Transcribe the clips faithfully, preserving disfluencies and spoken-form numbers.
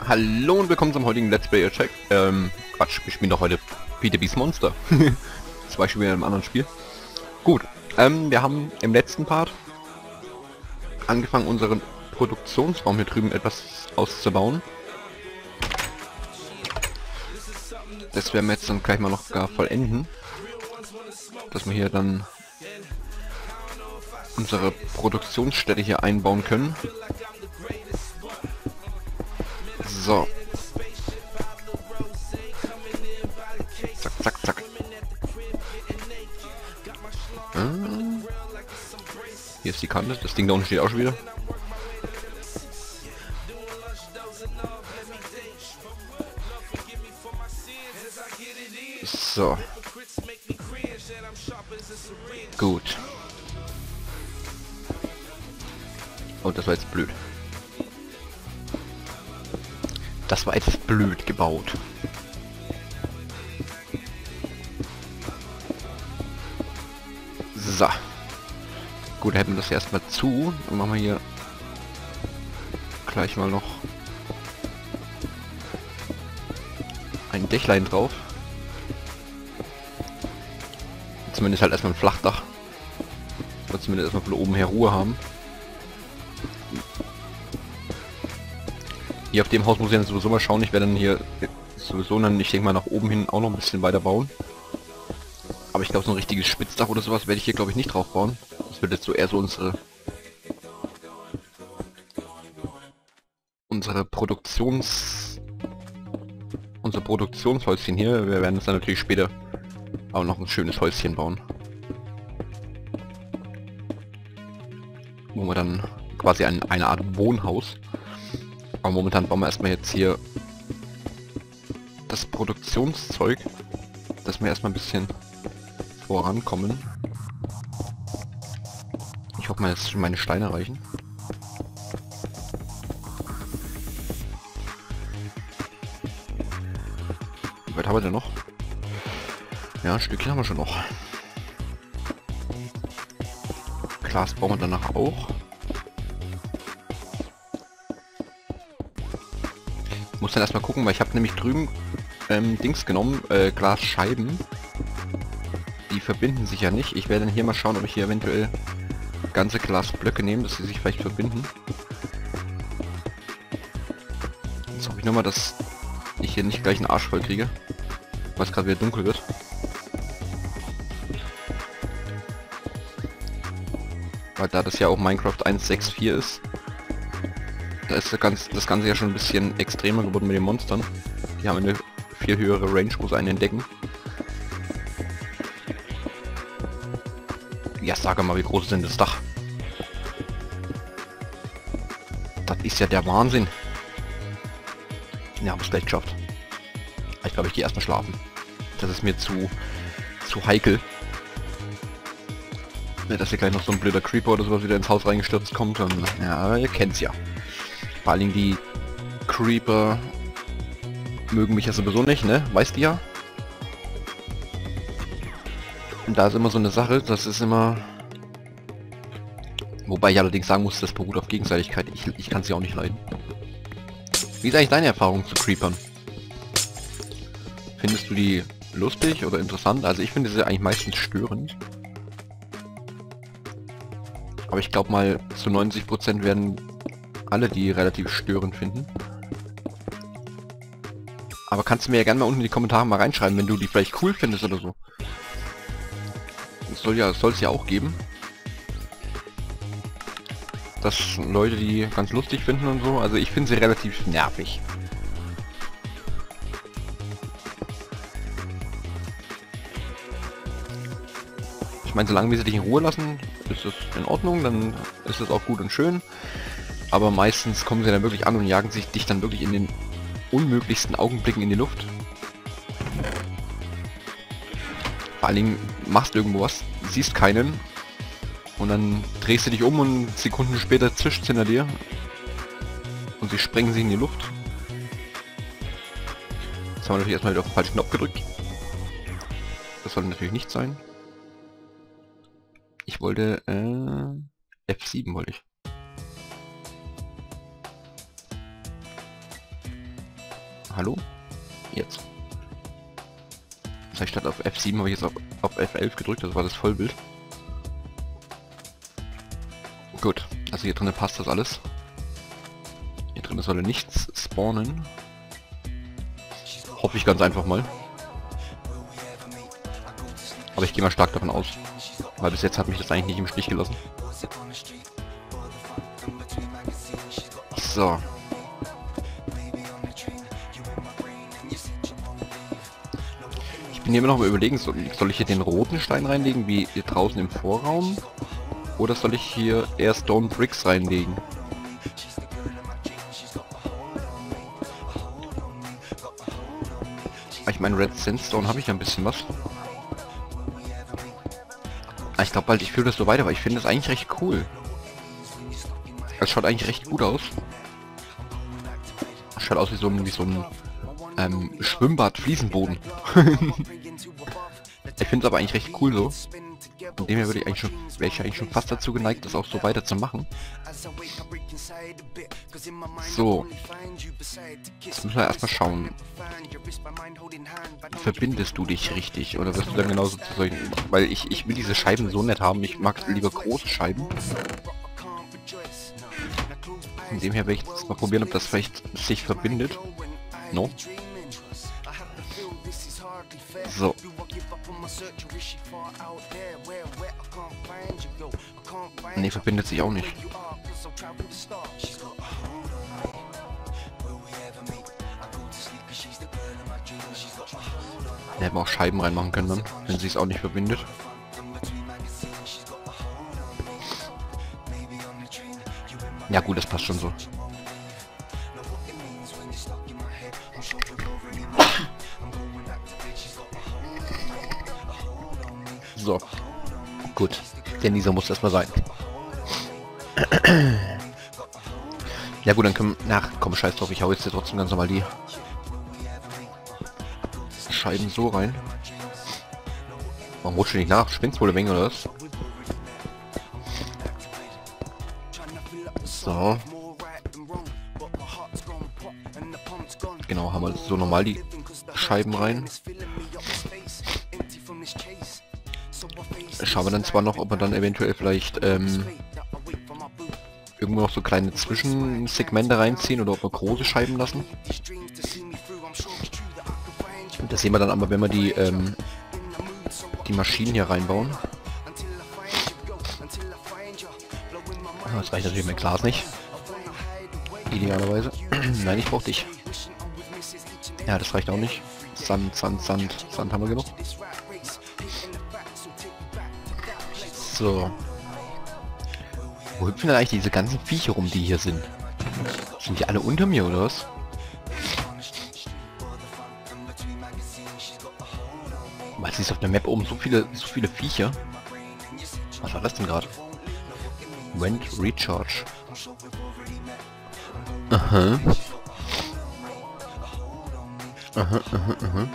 Hallo und willkommen zum heutigen Let's Play Check. Ähm, Quatsch, wir spielen doch heute Peter Beast Monster. Das war schon wieder in einem anderen Spiel. Gut, ähm, wir haben im letzten Part angefangen, unseren Produktionsraum hier drüben etwas auszubauen. Das werden wir jetzt dann gleich mal noch gar vollenden. Dass wir hier dann unsere Produktionsstätte hier einbauen können. So. Zack, zack, zack. Ah. Hier ist die Kante. Das Ding da unten steht auch schon wieder. So. Gut. Oh, das war jetzt blöd. Das war jetzt blöd gebaut. So. Gut, hätten wir das erstmal zu. Dann machen wir hier gleich mal noch ein Dächlein drauf. Zumindest halt erstmal ein Flachdach. Oder zumindest erstmal von oben her Ruhe haben. Hier auf dem Haus muss ich dann sowieso mal schauen. Ich werde dann hier sowieso dann, ich denke mal, nach oben hin auch noch ein bisschen weiter bauen. Aber ich glaube, so ein richtiges Spitzdach oder sowas werde ich hier, glaube ich, nicht drauf bauen. Das wird jetzt so eher so unsere unsere Produktions unser Produktionshäuschen hier. Wir werden uns dann natürlich später auch noch ein schönes Häuschen bauen, wo wir dann quasi ein, eine Art Wohnhaus. Aber momentan bauen wir erstmal jetzt hier das Produktionszeug, dass wir erstmal ein bisschen vorankommen. Ich hoffe mal, dass schon meine Steine reichen. Wie weit haben wir denn noch? Ja, ein Stückchen haben wir schon noch. Glas bauen wir danach auch. Ich muss dann erstmal gucken, weil ich habe nämlich drüben ähm, Dings genommen, äh, Glasscheiben. Die verbinden sich ja nicht. Ich werde dann hier mal schauen, ob ich hier eventuell ganze Glasblöcke nehme, dass sie sich vielleicht verbinden. Jetzt hoffe ich nur mal, dass ich hier nicht gleich einen Arsch voll kriege, weil es gerade wieder dunkel wird. Weil da das ja auch Minecraft eins Punkt sechs Punkt vier ist, da ist das Ganze, das Ganze ja schon ein bisschen extremer geworden mit den Monstern. Die haben eine viel höhere Range, wo sie einen entdecken. Ja, sag mal, wie groß ist denn das Dach? Das ist ja der Wahnsinn. Ja, haben es gleich geschafft. Ich glaube, ich gehe erstmal schlafen. Das ist mir zu zu heikel. Ja, dass hier gleich noch so ein blöder Creeper oder sowas wieder ins Haus reingestürzt kommt. Und, ja, ihr kennt's ja. Vor allen Dingen die Creeper mögen mich ja sowieso nicht, ne? Weißt du ja. Und da ist immer so eine Sache, das ist immer... Wobei ich allerdings sagen muss, das beruht auf Gegenseitigkeit. Ich, ich kann sie auch nicht leiden. Wie ist eigentlich deine Erfahrung zu Creepern? Findest du die lustig oder interessant? Also ich finde sie eigentlich meistens störend. Aber ich glaube mal, zu neunzig Prozent werden alle die relativ störend finden. Aber kannst du mir ja gerne mal unten in die Kommentare mal reinschreiben, wenn du die vielleicht cool findest oder so. Das soll ja, soll es ja auch geben. Dass Leute die ganz lustig finden und so. Also ich finde sie relativ nervig. Ich meine, solange wir sie dich in Ruhe lassen, ist es in Ordnung, dann ist es auch gut und schön. Aber meistens kommen sie dann wirklich an und jagen sich dich dann wirklich in den unmöglichsten Augenblicken in die Luft. Vor allen Dingen machst du irgendwo was, siehst keinen und dann drehst du dich um und Sekunden später zischt es hinter dir und sie sprengen sich in die Luft. Jetzt haben wir natürlich erstmal wieder auf den falschen Knopf gedrückt. Das sollte natürlich nicht sein. Ich wollte äh, F sieben wollte ich. Hallo? Jetzt. Das heißt, statt auf F sieben habe ich jetzt auf, auf F elf gedrückt, das war das Vollbild. Gut, also hier drinnen passt das alles. Hier drinnen soll nichts spawnen. Hoffe ich ganz einfach mal. Aber ich gehe mal stark davon aus. Weil bis jetzt hat mich das eigentlich nicht im Stich gelassen. So. Ich bin hier immer noch mal überlegen, soll, soll ich hier den roten Stein reinlegen, wie hier draußen im Vorraum? Oder soll ich hier eher Stone Bricks reinlegen? Ich meine, Red Sandstone habe ich ja ein bisschen was. Ich glaube bald, ich fühle das so weiter, weil ich finde das eigentlich recht cool. Es schaut eigentlich recht gut aus. Schaut aus wie so ein, wie so ein ähm, Schwimmbad-Fliesenboden. Ich finde es aber eigentlich recht cool so. Von dem her würde ich eigentlich schon, wäre ich eigentlich schon fast dazu geneigt, das auch so weiter zu machen. So. Jetzt müssen wir erstmal schauen. Verbindest du dich richtig oder wirst du dann genauso zu solchen... Weil ich, ich will diese Scheiben so nett haben. Ich mag lieber große Scheiben. Von dem her werde ich jetzt mal probieren, ob das vielleicht sich verbindet. No. So. Ne, verbindet sich auch nicht. Da hätten wir auch Scheiben reinmachen können dann, wenn sie es auch nicht verbindet. Ja gut, das passt schon so. So. Gut. Der Nieser muss erstmal sein. Ja gut, dann können wir... Ach komm, scheiß drauf, ich hau jetzt hier trotzdem ganz normal die Scheiben so rein. Warum rutscht du nicht nach? Spinnst wohl eine Menge oder was? So. Genau, haben wir so normal die Scheiben rein. Schauen wir dann zwar noch, ob wir dann eventuell vielleicht ähm, irgendwo noch so kleine Zwischensegmente reinziehen oder ob wir große Scheiben lassen. Das sehen wir dann aber, wenn wir die ähm, die Maschinen hier reinbauen. Das reicht natürlich mein Glas nicht. Idealerweise. Nein, ich brauche dich. Ja, das reicht auch nicht. Sand, Sand, Sand, Sand haben wir genug. So. Wo hüpfen denn eigentlich diese ganzen Viecher rum, die hier sind? Sind die alle unter mir, oder was? Weil es ist auf der Map oben so viele, so viele Viecher. Was war das denn gerade? Vent Recharge. Aha. Aha, aha, aha.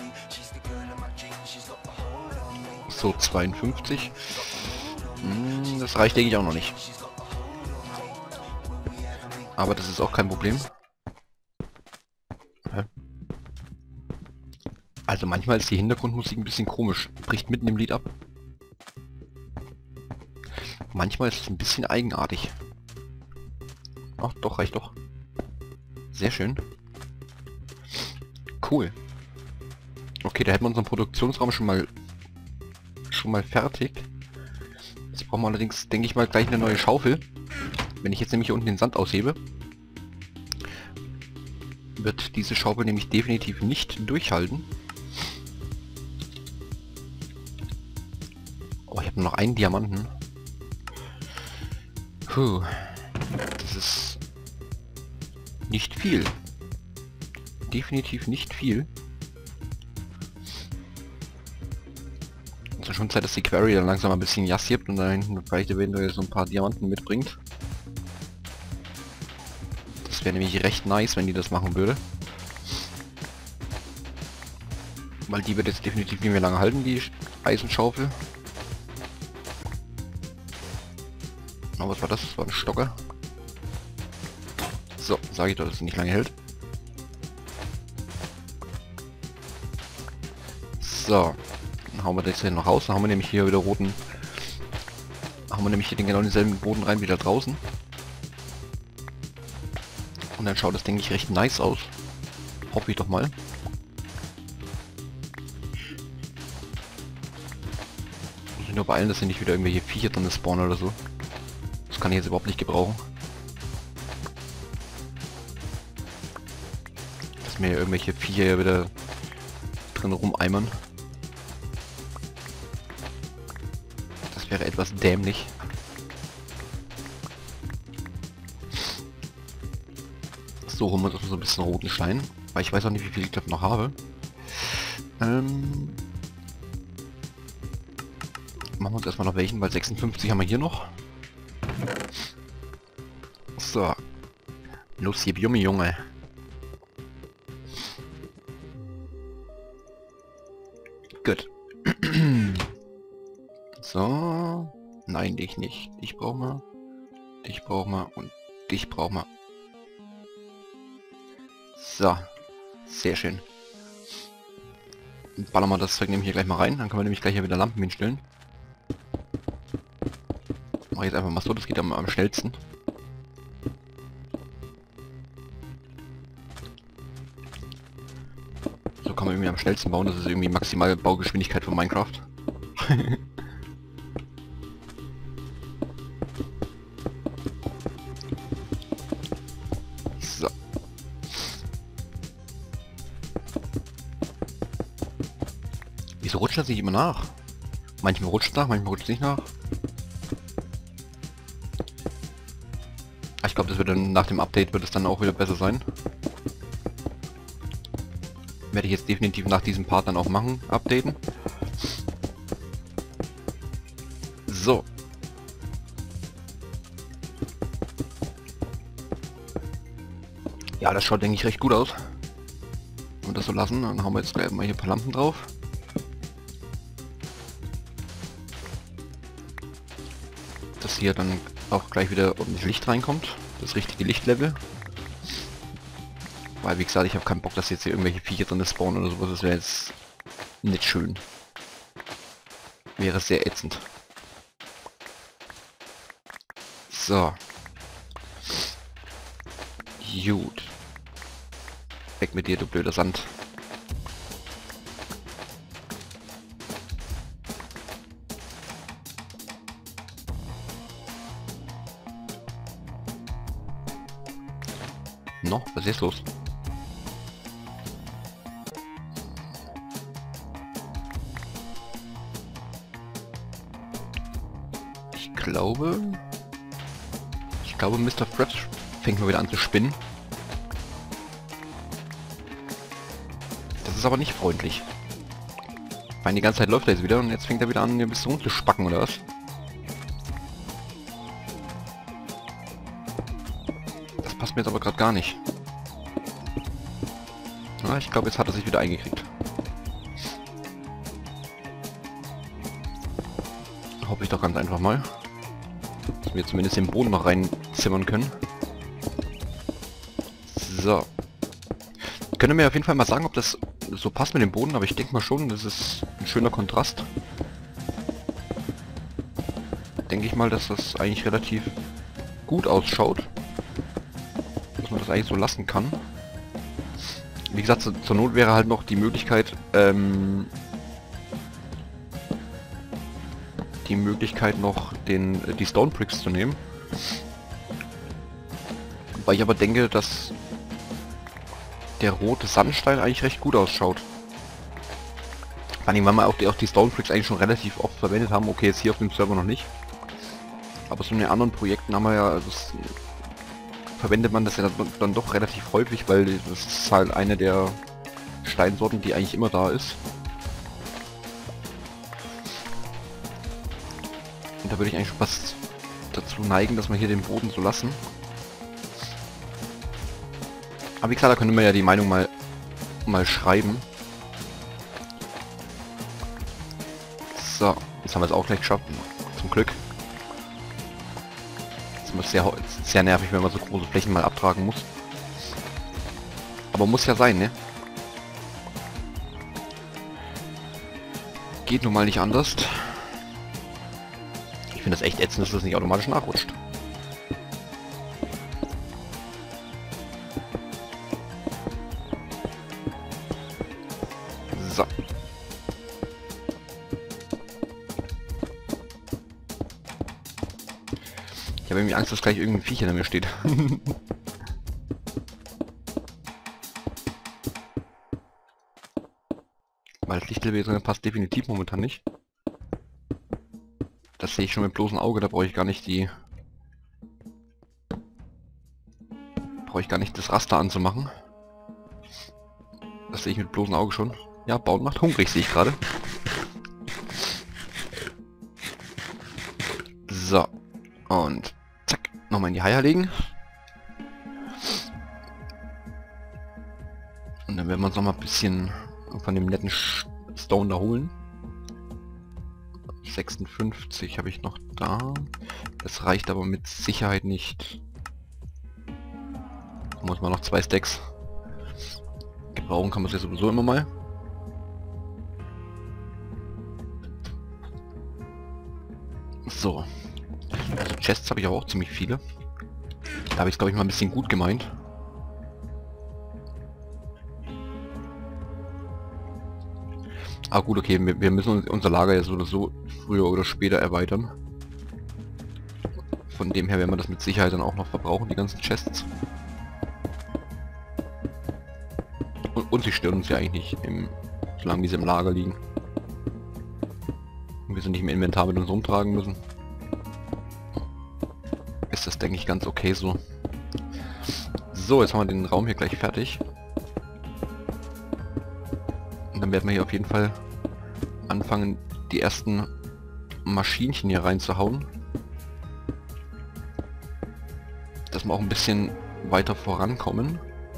So, zweiundfünfzig. Hm, das reicht, denke ich, auch noch nicht. Aber das ist auch kein Problem. Hä? Also manchmal ist die Hintergrundmusik ein bisschen komisch. Bricht mitten im Lied ab. Manchmal ist es ein bisschen eigenartig. Ach, doch, reicht doch. Sehr schön. Cool. Okay, da hätten wir unseren Produktionsraum schon mal schon mal fertig. Jetzt brauchen wir allerdings, denke ich mal, gleich eine neue Schaufel. Wenn ich jetzt nämlich hier unten den Sand aushebe, wird diese Schaufel nämlich definitiv nicht durchhalten. Oh, ich habe nur noch einen Diamanten. Puh. Das ist nicht viel. Definitiv nicht viel. Es ist schon Zeit, dass die Quarry dann langsam ein bisschen Jas gibt und dann vielleicht eventuell so ein paar Diamanten mitbringt. Das wäre nämlich recht nice, wenn die das machen würde. Weil die wird jetzt definitiv nicht mehr lange halten, die Eisenschaufel. Oh, was war das? Das war ein Stocker. So, sage ich doch, dass sie nicht lange hält. So. Dann hauen wir das hier noch raus. Dann haben wir nämlich hier wieder roten... Haben wir nämlich hier den genau denselben Boden rein wie da draußen. Und dann schaut das, denke ich, recht nice aus. Hoffe ich doch mal. Muss ich nur beeilen, dass hier nicht wieder irgendwelche Viecher drin spawnen oder so. Das kann ich jetzt überhaupt nicht gebrauchen. Dass mir irgendwelche Viecher ja wieder drin rumeimern. Das wäre etwas dämlich. So, holen wir uns so ein bisschen roten Stein. Weil ich weiß auch nicht, wie viel ich davon noch habe. Ähm... Machen wir uns erstmal noch welchen, weil sechsundfünfzig haben wir hier noch. So. Los, hier, Junge, Junge. Gut. So. Nein, dich nicht. Dich brauchen wir. Dich brauchen wir. Und dich brauchen wir. So. Sehr schön. Dann ballern wir das Zeug nämlich hier gleich mal rein. Dann können wir nämlich gleich hier wieder Lampen hinstellen. Mach jetzt einfach mal so, das geht am, am schnellsten. So kann man irgendwie am schnellsten bauen, das ist irgendwie maximale Baugeschwindigkeit von Minecraft. So. Wieso rutscht das nicht immer nach? Manchmal rutscht es nach, manchmal rutscht es nicht nach. Ich glaube, das wird dann nach dem Update wird es dann auch wieder besser sein. Werde ich jetzt definitiv nach diesem Part dann auch machen, updaten. So. Ja, das schaut, denke ich, recht gut aus. Und das so lassen, dann haben wir jetzt gleich mal hier ein paar Lampen drauf. Dass hier dann auch gleich wieder ordentlich Licht reinkommt. Das richtige Lichtlevel. Weil, wie gesagt, ich habe keinen Bock, dass jetzt hier irgendwelche Viecher drin spawnen oder sowas. Das wäre jetzt nicht schön. Wäre sehr ätzend. So. Gut. Weg mit dir, du blöder Sand. No, was ist jetzt los? Ich glaube... Ich glaube, Mister Fred fängt mal wieder an zu spinnen. Das ist aber nicht freundlich. Ich meine, die ganze Zeit läuft er jetzt wieder und jetzt fängt er wieder an, ein bisschen rumzuspacken, oder was? Das passt mir jetzt aber gerade gar nicht. Na, ich glaube, jetzt hat er sich wieder eingekriegt. Hoffe ich doch ganz einfach mal. Dass wir zumindest den Boden noch reinzimmern können. So. Könnt ihr mir auf jeden Fall mal sagen, ob das so passt mit dem Boden, aber ich denke mal schon, das ist ein schöner Kontrast. Denke ich mal, dass das eigentlich relativ gut ausschaut. Dass man das eigentlich so lassen kann. Wie gesagt, zur, zur Not wäre halt noch die Möglichkeit, ähm, die Möglichkeit noch den die Stone Bricks zu nehmen. Weil ich aber denke, dass der rote Sandstein eigentlich recht gut ausschaut. Vor allem, weil wir auch die, auch die Stone Bricks eigentlich schon relativ oft verwendet haben. Okay, jetzt hier auf dem Server noch nicht. Aber so in den anderen Projekten haben wir ja, also das, verwendet man das ja dann, dann doch relativ häufig, weil das ist halt eine der Steinsorten, die eigentlich immer da ist. Und da würde ich eigentlich schon fast dazu neigen, dass wir hier den Boden so lassen. Aber wie klar, da können wir ja die Meinung mal mal schreiben. So, jetzt haben wir es auch gleich geschafft. Zum Glück. Das ist sehr, sehr nervig, wenn man so große Flächen mal abtragen muss. Aber muss ja sein, ne? geht nun mal nicht anders. Ich finde das echt ätzend, dass das nicht automatisch nachrutscht. So. Ich habe irgendwie Angst, dass gleich irgendein Viech hinter mir steht. Weil das Lichtlevel drin passt definitiv momentan nicht. Das sehe ich schon mit bloßem Auge, da brauche ich gar nicht die... Brauche ich gar nicht das Raster anzumachen. Das sehe ich mit bloßem Auge schon. Ja, Bauen macht hungrig, sehe ich gerade. So. Und zack, nochmal in die Haie legen. Und dann werden wir uns noch mal ein bisschen von dem netten Stone da holen. sechsundfünfzig habe ich noch da. Das reicht aber mit Sicherheit nicht. Da muss man noch zwei Stacks. Gebrauchen kann man es ja sowieso immer mal. So. Also Chests habe ich aber auch ziemlich viele. Da habe ich es glaube ich mal ein bisschen gut gemeint. Ah gut, okay, wir, wir müssen unser Lager ja so oder so früher oder später erweitern. Von dem her werden wir das mit Sicherheit dann auch noch verbrauchen, die ganzen Chests. Und, und sie stören uns ja eigentlich nicht, im, solange diese im Lager liegen. Und wir sie nicht im Inventar mit uns rumtragen müssen. Ist das, denke ich, ganz okay so. So, jetzt haben wir den Raum hier gleich fertig. Und dann werden wir hier auf jeden Fall anfangen, die ersten Maschinchen hier reinzuhauen. Dass wir auch ein bisschen weiter vorankommen.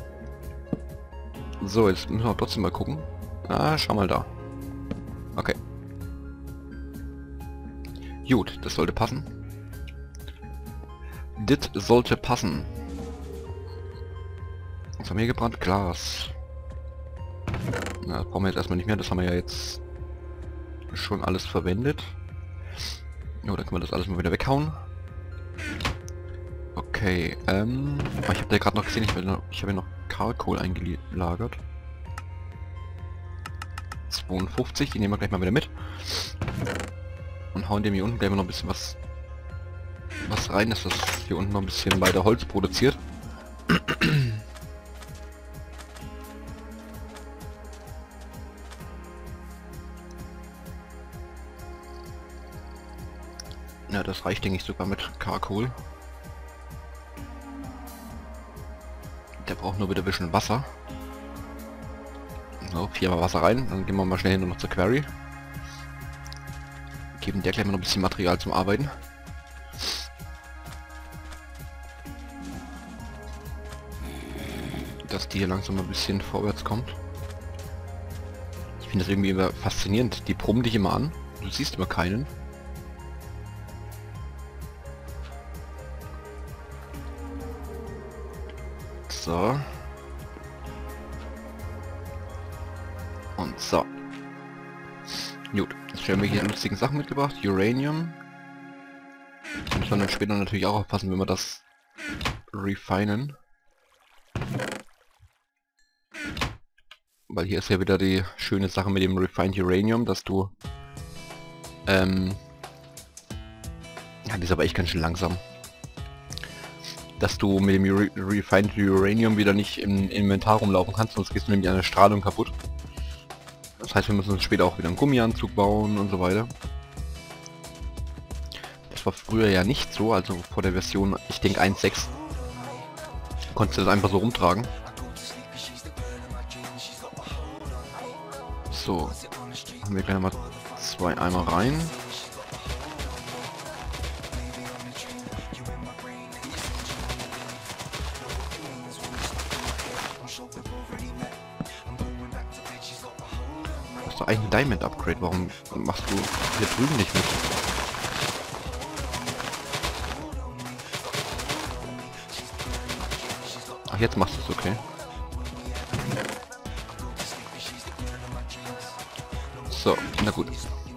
So, jetzt müssen wir trotzdem mal gucken. Ah, schau mal da. Okay. Gut, das sollte passen. Das sollte passen. Was haben wir hier gebrannt? Glas. Na, das brauchen wir jetzt erstmal nicht mehr. Das haben wir ja jetzt schon alles verwendet. Ja, dann können wir das alles mal wieder weghauen. Okay, ähm... ich habe da gerade noch gesehen, ich, ich habe ja noch Karkohl eingelagert. zweiundfünfzig, die nehmen wir gleich mal wieder mit. Und hauen dem hier unten gleich mal noch ein bisschen was was rein, dass das hier unten noch ein bisschen weiter Holz produziert. Ja, das reicht, denke ich, sogar mit Karkohl. Der braucht nur wieder ein bisschen Wasser. So, viermal Wasser rein, dann gehen wir mal schnell hin und noch zur Quarry. Geben der gleich mal noch ein bisschen Material zum Arbeiten. Dass die hier langsam ein bisschen vorwärts kommt. Ich finde das irgendwie immer faszinierend. Die brummen dich immer an. Du siehst immer keinen. So. Und so. Gut, jetzt haben wir hier lustigen Sachen mitgebracht. Uranium. Muss man dann später natürlich auch aufpassen, wenn wir das refinen. Weil hier ist ja wieder die schöne Sache mit dem Refined Uranium, dass du... Ähm... Ja, die ist aber echt ganz schön langsam. Dass du mit dem Re Refined Uranium wieder nicht im Inventar rumlaufen kannst, sonst gehst du nämlich an der Strahlung kaputt. Das heißt, wir müssen uns später auch wieder einen Gummianzug bauen und so weiter. Das war früher ja nicht so, also vor der Version, ich denke eins Punkt sechs, konntest du das einfach so rumtragen. So, haben wir gleich mal zwei Eimer rein. Das ist doch eigentlich ein Diamond Upgrade, warum machst du hier drüben nicht mit? Ach, jetzt machst du es, okay. So, na gut.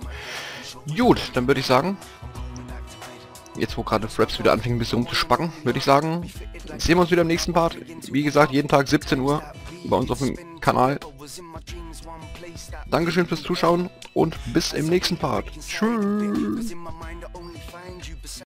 Gut, dann würde ich sagen, jetzt wo gerade Fraps wieder anfängt ein bisschen rumzuspacken, würde ich sagen, sehen wir uns wieder im nächsten Part. Wie gesagt, jeden Tag siebzehn Uhr bei uns auf dem Kanal. Dankeschön fürs Zuschauen und bis im nächsten Part. Tschüss.